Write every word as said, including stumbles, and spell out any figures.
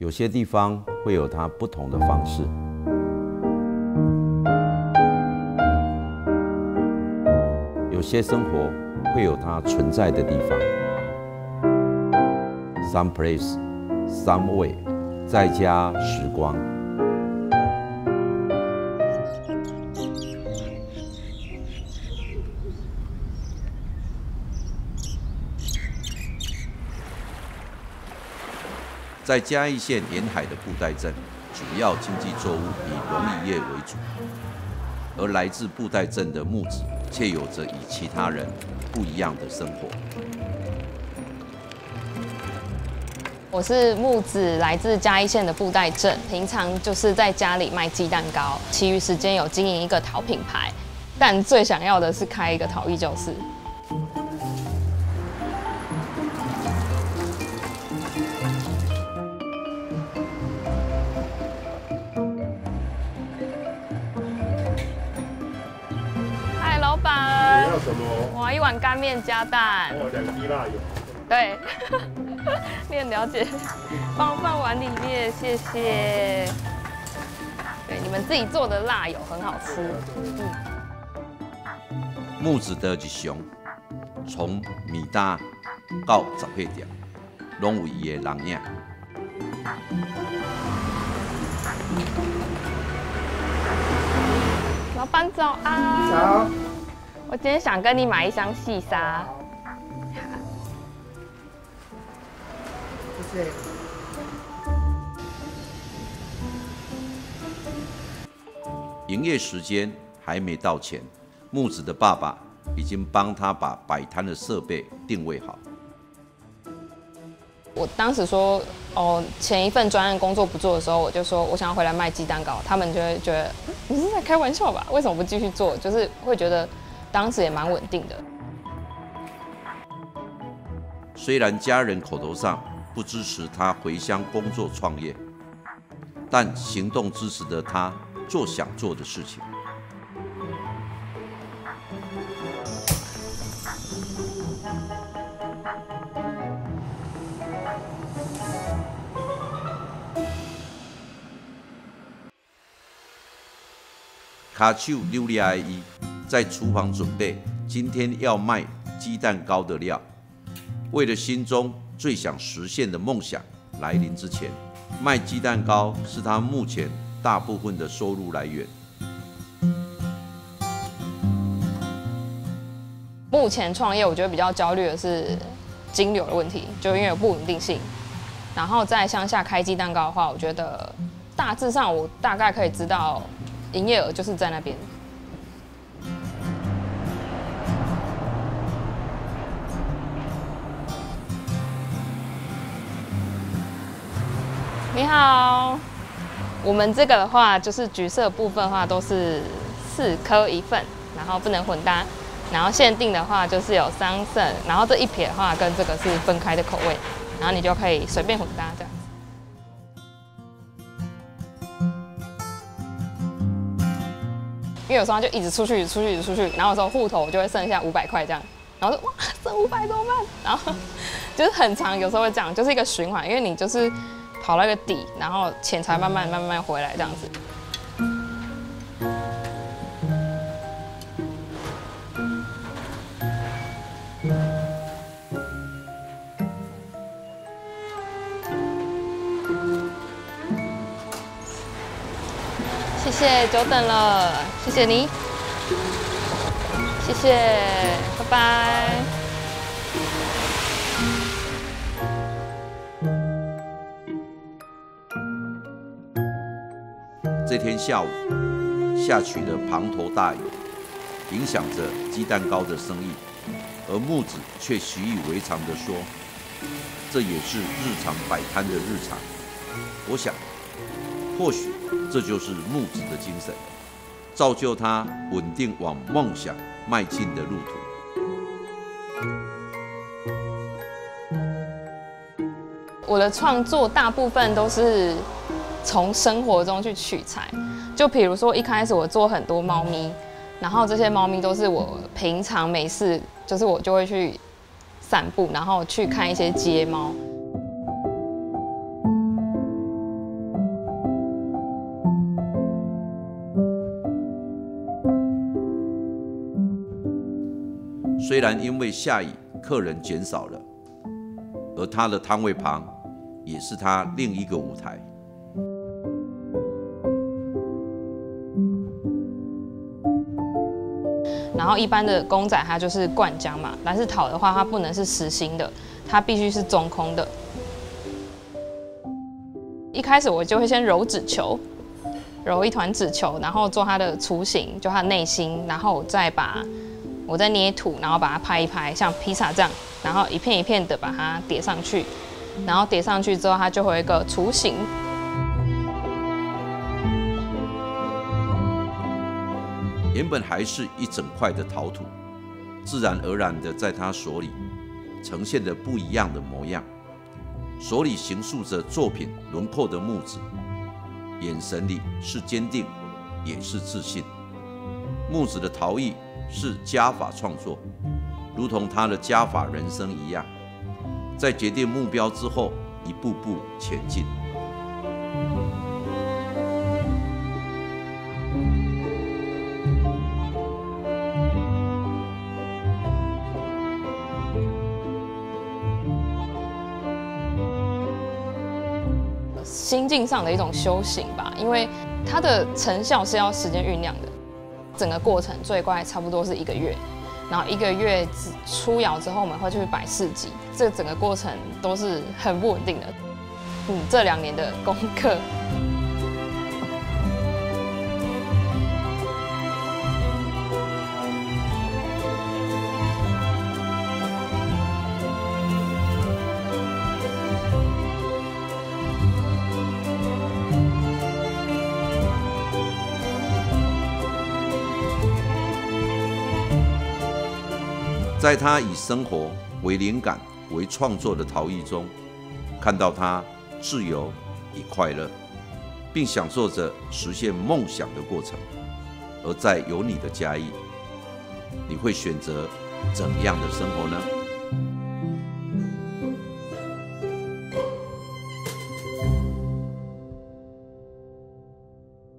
有些地方会有它不同的方式。有些生活会有它存在的地方。Some place, some way， 在家时光。在嘉义县沿海的布袋镇，主要经济作物以农渔业为主，而来自布袋镇的木子却有着与其他人不一样的生活。 我是木子，来自嘉义县的布袋镇，平常就是在家里卖鸡蛋糕，其余时间有经营一个陶品牌，但最想要的是开一个陶艺教室。嗨，老板， 你要什么？ 我要一碗干面加蛋。 哦，两滴辣油。 对，你很了解，帮我放碗里面，谢谢。对，你们自己做的辣油很好吃。嗯。 木子的日常，从米搭到十岁店，拢有伊的人影。 老板早安。 早。 我今天想跟你买一箱细沙。 谢谢。 营业时间还没到前，木子的爸爸已经帮他把摆摊的设备定位好。 我当时说，哦，前一份专案工作不做的时候，我就说我想要回来卖鸡蛋糕，他们就会觉得你是在开玩笑吧？为什么不继续做？就是会觉得当时也蛮稳定的。 虽然家人口头上不支持他回乡工作创业，但行动支持着他做想做的事情。卡手溜利阿姨在厨房准备今天要卖鸡蛋糕的料，为了心中最想实现的梦想来临之前，卖鸡蛋糕是他目前大部分的收入来源。 目前创业，我觉得比较焦虑的是金流的问题，就因为有不稳定性。然后在乡下开鸡蛋糕的话，我觉得大致上我大概可以知道营业额就是在那边。你好，我们这个的话就是橘色部分的话都是四颗一份，然后不能混搭，然后限定的话就是有桑葚，然后这一撇的话跟这个是分开的口味，然后你就可以随便混搭这样子。因为有时候就一直出去，出去，一直出去，然后有时候户头就会剩下五百块这样，然后说哇剩五百怎么办？然后就是很长，有时候会这样，就是一个循环，因为你就是跑到一个底，然后钱才慢慢慢慢回来这样子。谢谢，久等了，谢谢你，谢谢，拜拜。 这天下午下起了滂沱大雨，影响着鸡蛋糕的生意，而木子却习以为常地说：“这也是日常摆摊的日常。”我想，或许这就是木子的精神，造就他稳定往梦想迈进的路途。 我的创作大部分都是从生活中去取材，就比如说一开始我做很多猫咪，然后这些猫咪都是我平常没事，就是我就会去散步，然后去看一些街猫。 虽然因为下雨客人减少了，而他的摊位旁也是他另一个舞台。 然后一般的公仔它就是灌浆嘛，但是陶的话它不能是实心的，它必须是中空的。一开始我就会先揉纸球，揉一团纸球，然后做它的雏形，就它的内心，然后我再把我再捏土，然后把它拍一拍，像披萨这样，然后一片一片的把它叠上去，然后叠上去之后，它就会有一个雏形。 原本还是一整块的陶土，自然而然的在他手里呈现了不一样的模样。手里形塑着作品轮廓的木子，眼神里是坚定，也是自信。木子的陶艺是加法创作，如同他的加法人生一样，在决定目标之后，一步步前进。 心境上的一种修行吧，因为它的成效是要时间酝酿的，整个过程最快差不多是一个月，然后一个月出窑之后，我们会去摆市集，这整个过程都是很不稳定的。嗯，这两年的功课。 在他以生活为灵感为创作的陶艺中，看到他自由与快乐，并享受着实现梦想的过程。而在有你的嘉义，你会选择怎样的生活呢？